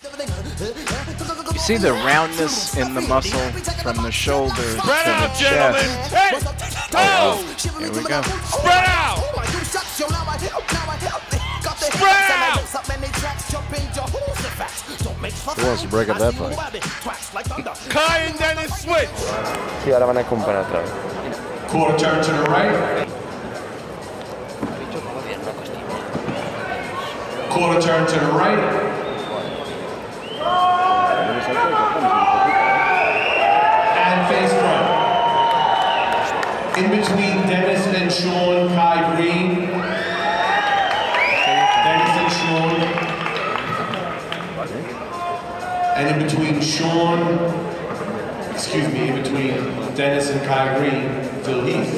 You see the roundness in the muscle from the shoulders to the chest. Hey! Oh, here we go. Spread out! Spread out! Who wants to break up that fight? Kai and Dennis switch. Sí, ahora van a compenetrar. Quarter turn to the right. Quarter turn to the right. And face front. In between Dennis and Sean, Kai Greene. Dennis and Sean. And in between Sean, excuse me, in between Dennis and Kai Greene, Phil Heath.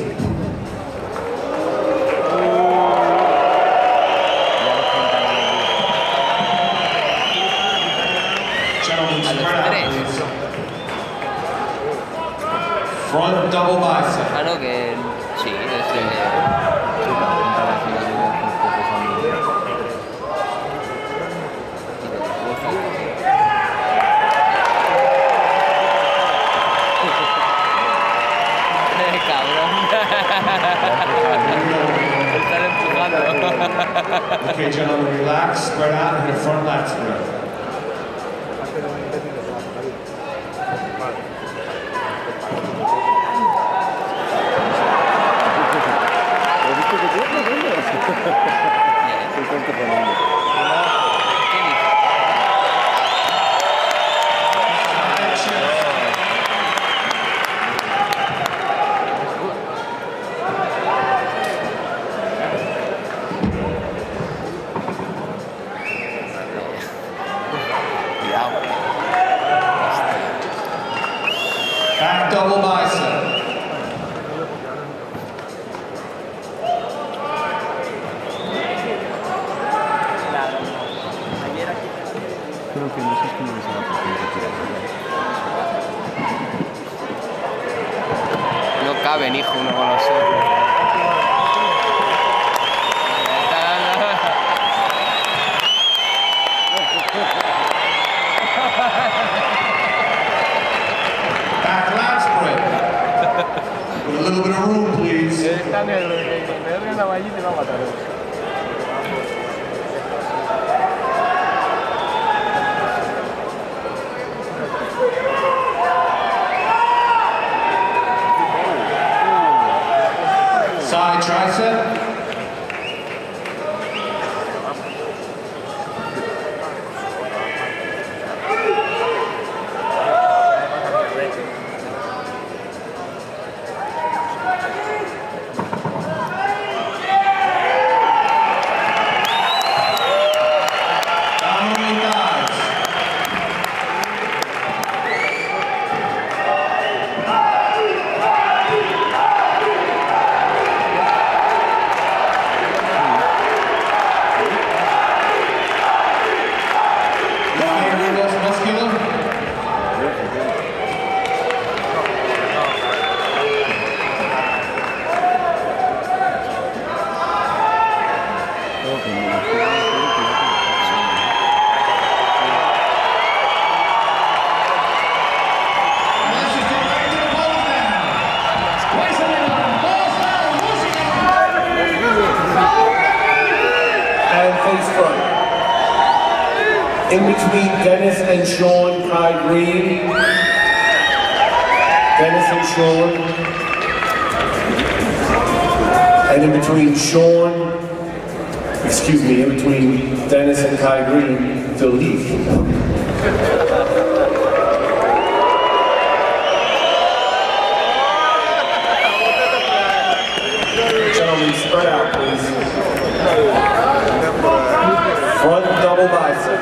Gentlemen, spread out, please. Front double bicep. Claro que sí, desde... Okay, gentlemen, relax, spread out, and hit a front lat spread. Back double bicep. Creo que no sé cómo se va a poner. No caben, hijo, uno con los otros. Back lat spread. With a little bit of room, please. Está negro, me da una vallita y va a matar. Side tricep. Downward thighs. Muscular. And face front. In between Dennis and Sean, Kai Greene. Dennis and Sean. And in between Sean, excuse me, in between Dennis and Kai Greene, Phil Heath. Gentlemen, spread out, please. Front double bicep.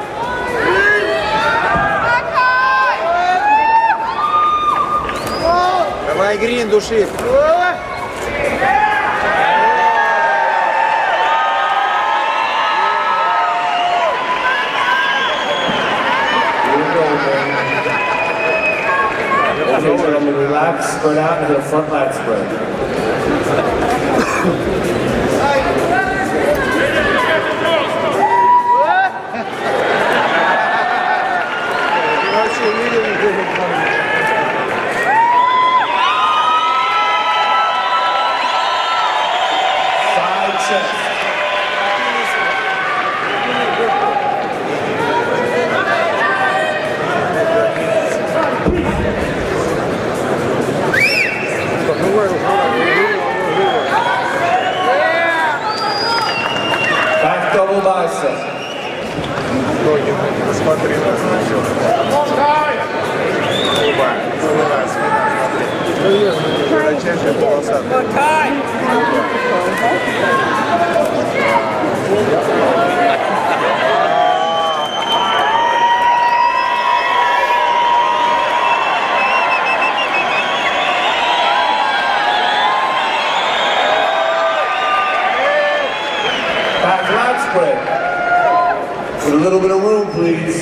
Давай, Грин, души. Okay, gentlemen, relax, spread out, and hit a front lat spread. little bit of room, please.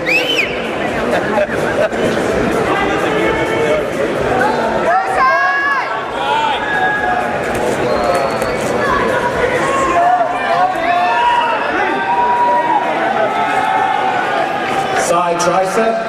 Side tricep.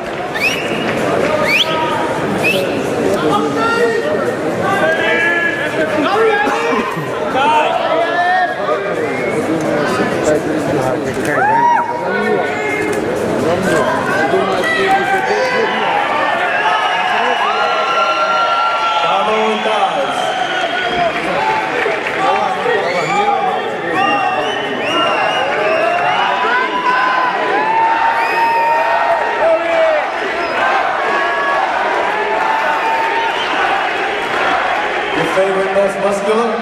Favorite, most muscular?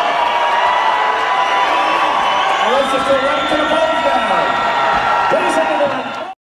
Let's just go right to the pose now. Ladies and